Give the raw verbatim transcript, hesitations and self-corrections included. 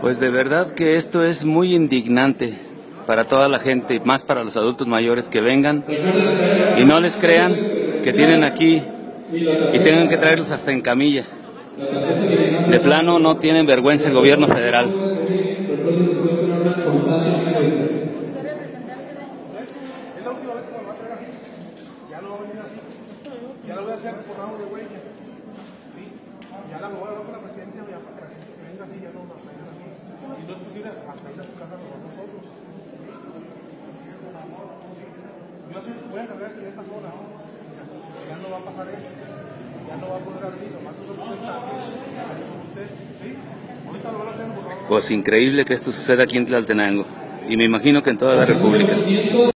Pues de verdad que esto es muy indignante para toda la gente, más para los adultos mayores que vengan y no les crean que tienen aquí y tengan que traerlos hasta en camilla. De plano no tienen vergüenza el gobierno federal. Ya lo voy a hacer por ramo de huella. Sí. Ya la voy a hablar con la presidencia ya para que la gente que venga así ya no la traigan así. Y no es posible hasta ir a su casa mejor nosotros. Yo sí voy a encargar en esta zona. Ya no va a pasar esto. Ya no va a poder abrir. Nomás un representante. Usted. Sí. Ahorita lo van a hacer por ramo. Pues increíble que esto suceda aquí en Tlaltenango. Y me imagino que en toda la República.